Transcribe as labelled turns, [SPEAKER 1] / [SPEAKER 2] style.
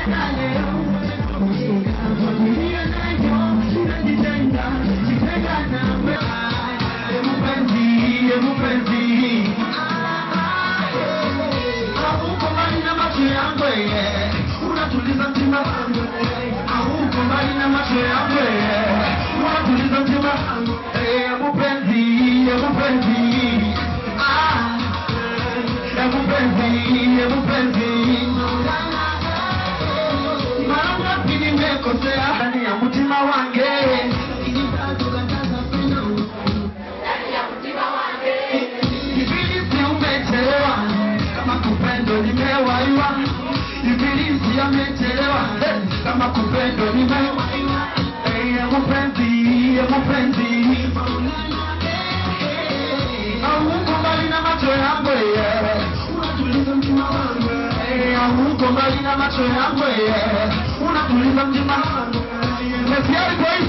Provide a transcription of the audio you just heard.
[SPEAKER 1] Kama kupendo ni mewa ya mupenzi Auko mbali na macho yangu unatuliza mtima wangu Auko mbali na macho yangu unatuliza mtima wangu